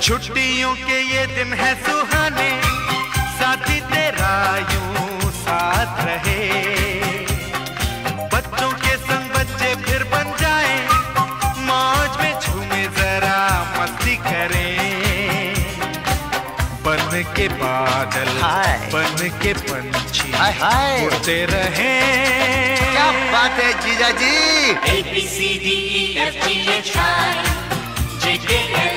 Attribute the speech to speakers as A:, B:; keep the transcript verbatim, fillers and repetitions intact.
A: छुट्टियों के ये दिन है सुहाने, साथी तेरा यूं साथ रहे। बच्चों के संग बच्चे फिर बन जाए, मौज में झूमे जरा मस्ती करें। बन के बादल बन के पंछी उड़ते रहे।
B: क्या बात है जीजा जी।
C: A B C D E F G H I J K L